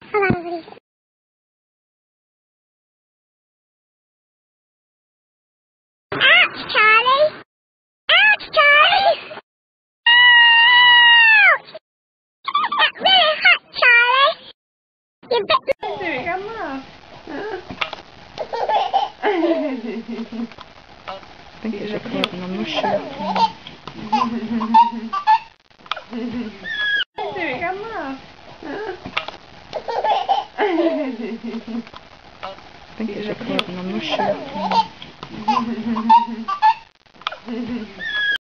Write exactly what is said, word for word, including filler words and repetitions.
Ouch, Charlie! Ouch, Charlie! Ouch! That's really hot, Charlie! You bit me! Come on! Denk je dat ik een moesje heb? Come on! Denk je dat ik een moesje heb?